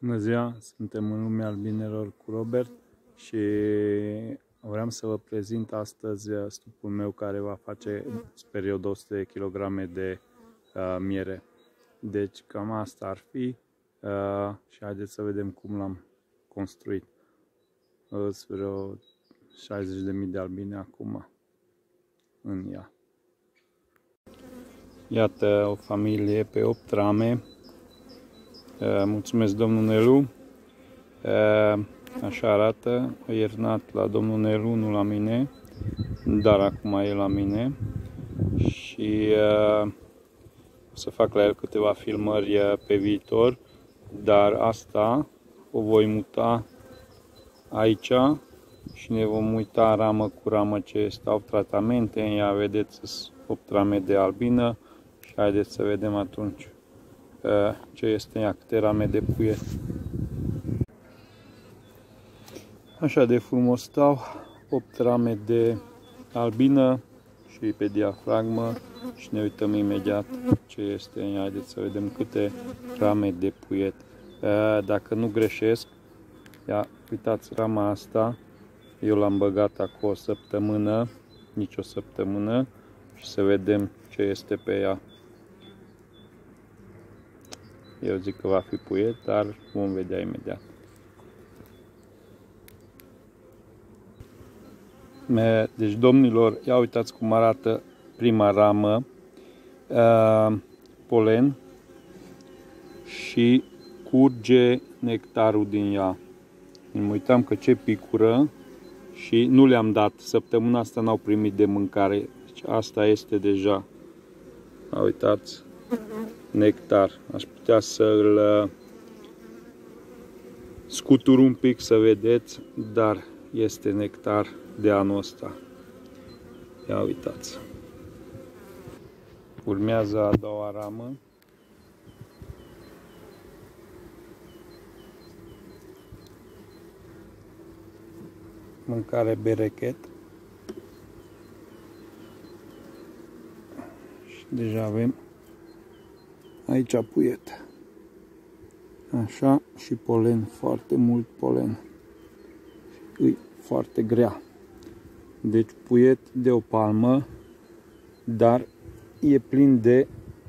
Bună ziua! Suntem în lumea albinelor cu Robert și vreau să vă prezint astăzi stupul meu care va face, sper eu, 200 de kg de miere. Deci cam asta ar fi și haideți să vedem cum l-am construit. Sunt vreo 60.000 de albine acum în ea. Iată o familie pe 8 rame. Mulțumesc domnul Nelu. Așa arată. A iernat la domnul Nelu, nu la mine, dar acum e la mine. Și o să fac la el câteva filmări pe viitor, dar asta o voi muta aici și ne vom uita ramă cu ramă ce stau tratamente. În ea vedeți 8 rame de albină și haideți să vedem atunci ce este ea, câte rame de puiet. Așa de frumos stau, 8 rame de albină și pe diafragmă și ne uităm imediat ce este în ea. Haideți să vedem câte rame de puiet. Dacă nu greșesc, ia, uitați rama asta, eu l-am băgat acum o săptămână, nici o săptămână, și să vedem ce este pe ea. Eu zic că va fi puiet, dar vom vedea imediat. Deci, domnilor, ia uitați cum arată prima ramă, polen, și curge nectarul din ea. Îmi uitam că ce picură și nu le-am dat. Săptămâna asta n-au primit de mâncare. Deci asta este deja. Uitați, nectar. Aș putea să îl scutur un pic să vedeți, dar este nectar de anul ăsta. Ia uitați. Urmează a doua ramă. Mâncare berechet. Și deja avem aici puiet. Așa, și polen, foarte mult polen. E foarte grea. Deci puiet de o palmă, dar e plin de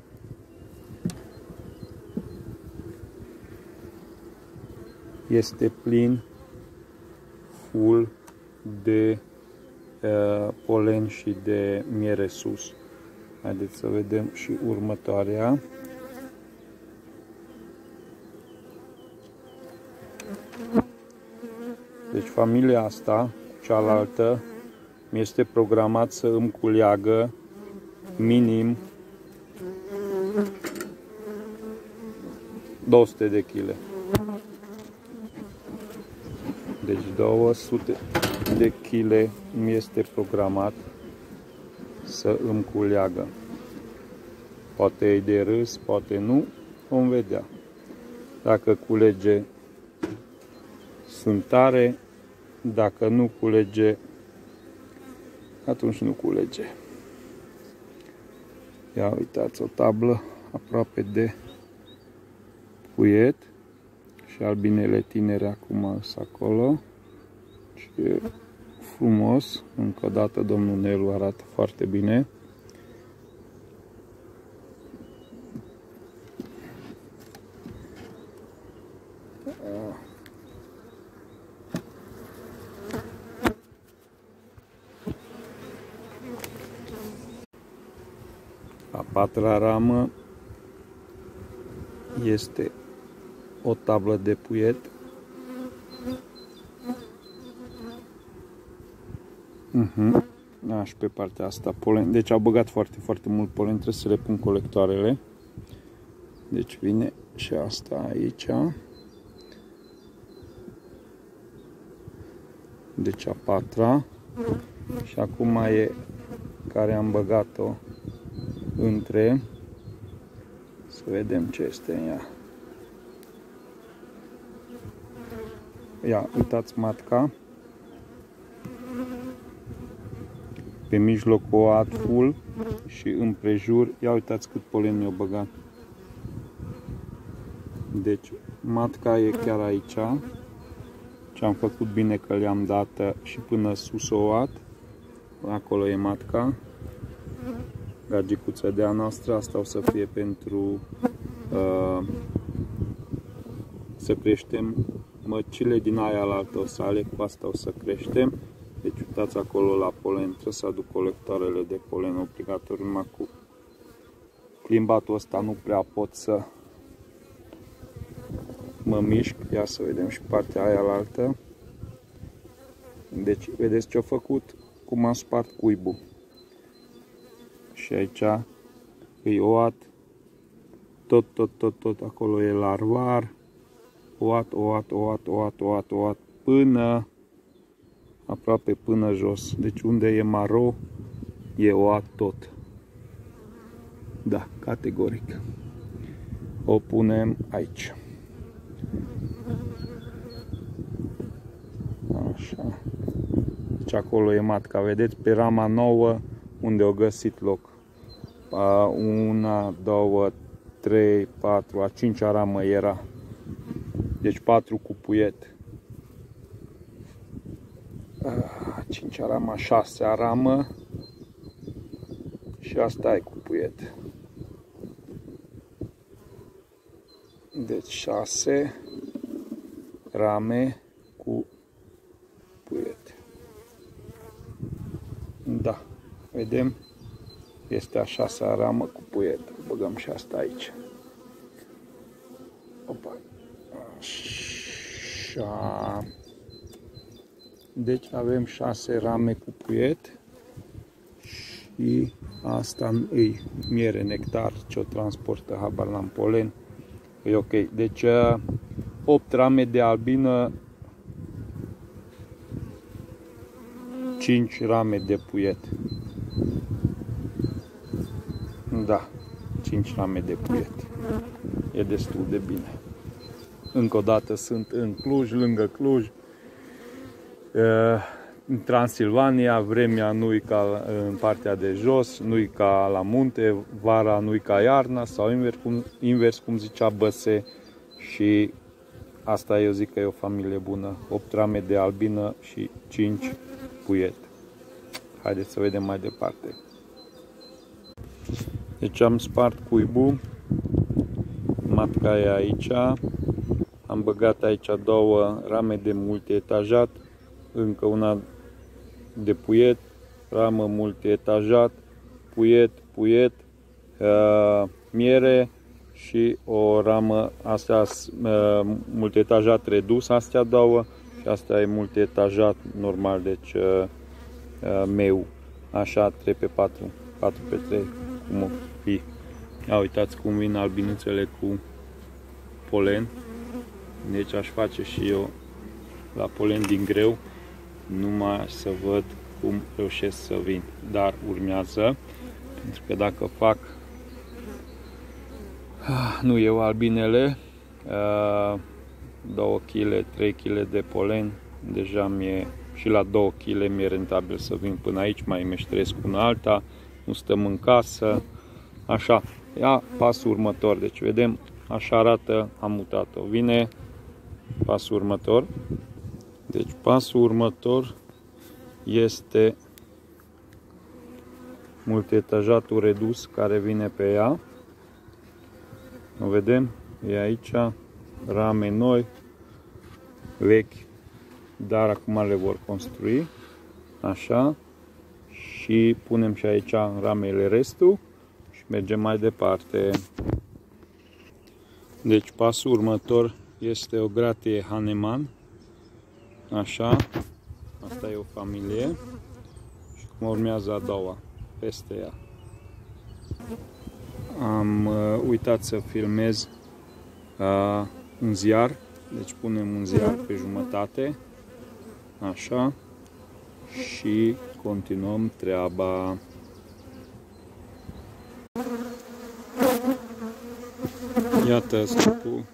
full de polen și de miere sus. Haideți să vedem și următoarea. Deci familia asta, cealaltă, mi este programat să îmi culeagă minim 200 de kg. Deci 200 de kg mi este programat să îmi culeagă. Poate e de râs, poate nu, vom vedea. Dacă culege, sunt tare, dacă nu culege, atunci nu culege. Ia uitați, o tablă aproape de puiet și albinele tinere acum sunt acolo. Ce frumos, încă o dată domnul Nelu arată foarte bine. A patra ramă este o tablă de puiet. Și pe partea asta polen. Deci au băgat foarte mult polen, trebuie să le pun colectoarele. Deci vine și asta aici. Deci a patra. Și acum e care am băgat-o între. Să vedem ce este în ea. Ia, uitați matca. Pe mijloc o ad full și împrejur, ia uitați cât polen mi-o băgat. Deci Matca e chiar aici. Ce am făcut bine că le-am dat și până sus o luat. Acolo e matca. Gagicuța de-a noastră. Asta o să fie pentru să creștem măcile din aia la altă sale. Cu asta o să creștem. Deci uitați acolo la polen. Trebuie să aduc colectoarele de polen obligatoriu. Numai cu plimbatul ăsta nu prea pot să mă mișc. Ia să vedem și partea aia la altă. Deci vedeți ce-a făcut? Cum am spart cuibul. Și aici îi oat. Tot acolo e larvar. Oat până aproape până jos. Deci unde e maro e oat tot. Da, categoric. O punem aici. Așa. Deci acolo e matca. Vedeți pe rama nouă unde o găsit loc. 1, 2, 3, 4, a 5-a ramă era. Deci 4 cu puiet. 5-a ramă, 6-a ramă. Și asta e cu puiet. Deci 6 rame cu puiet. Da, vedem? Este a 6-a ramă cu puiet. Băgăm și asta aici. Opa. Așa. Deci avem 6 rame cu puiet. Și asta e miere, nectar, ce o transportă, habar la polen. E ok. Deci 8 rame de albină, 5 rame de puiet. Da, 5 rame de puiet. E destul de bine. Încă o dată sunt în Cluj, lângă Cluj. În Transilvania, vremea nu-i ca în partea de jos, nu-i ca la munte, vara nu-i ca iarna, sau invers cum zicea Băse. Și asta eu zic că e o familie bună. 8 rame de albină și 5 puiet. Haideți să vedem mai departe. Deci am spart cuibul, matca e aici, am băgat aici 2 rame de multietajat, încă una de puiet, ramă multietajat, puiet, miere și o ramă, astea multietajat redus, astea 2 și asta e multietajat normal, deci meu, așa 3 pe 4, 4 pe 3, cum o fi. Ia uitați cum vin albinuțele cu polen, deci aș face și eu la polen din greu, numai să văd cum reușesc să vin, dar urmează, pentru că dacă fac, nu eu, albinele, 2 kg, 3 kg de polen, deja și la 2 kg mi-e rentabil să vin până aici, mai meșteresc una alta, nu stăm în casă, așa. Ia pasul următor, deci vedem, așa arată, am mutat-o, vine pasul următor, deci pasul următor este multietajatul redus care vine pe ea, o vedem, e aici, rame noi, vechi, dar acum le vor construi, așa, și punem și aici ramele restul și mergem mai departe. Deci pasul următor este o gratie Hahnemann, așa, asta e o familie și cum urmează a doua, peste ea. Am uitat să filmez un ziar, deci punem un ziar pe jumătate, așa, și continuăm treaba. Iată scopul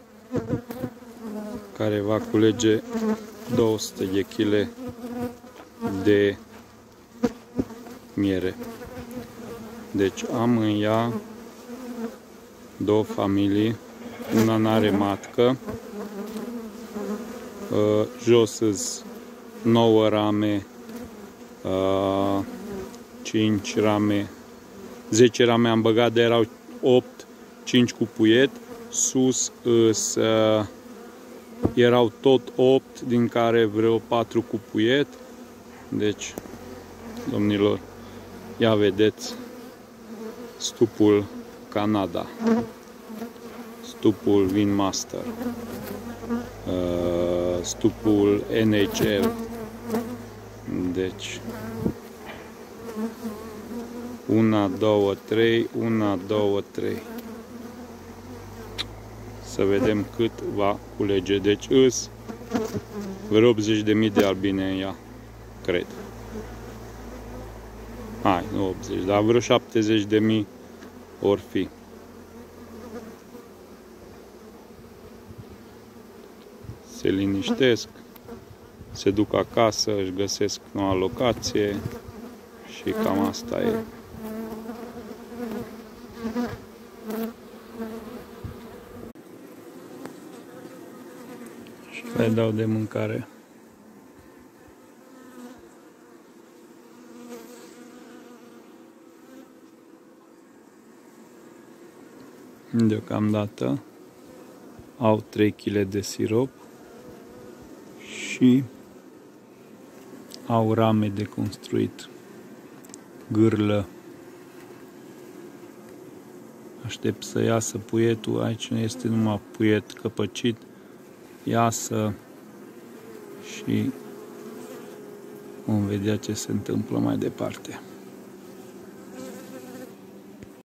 care va culege 200 de kg de miere. Deci am în ea 2 familii, una n-are matcă, jos sunt 9 rame, 5 rame, 10 rame am băgat, de erau 8, 5 cu puiet. Sus erau tot 8, din care vreo 4 cu puiet. Deci, domnilor, ia vedeți stupul Canada, stupul Windmaster, stupul NHL. Deci 1, 2, 3, 1, 2, 3. Să vedem cât va culege. Deci îs vreo 80.000 de albine în ea, cred. Hai, nu 80, dar vreo 70.000 or fi. Se liniștesc, se duc acasă, își găsesc noua locație și cam asta e. Și le dau de mâncare. Deocamdată au 3 kg de sirop și au rame de construit, gârlă. Aștept să iasă puietul, aici nu este numai puiet căpăcit, iasă și vom vedea ce se întâmplă mai departe.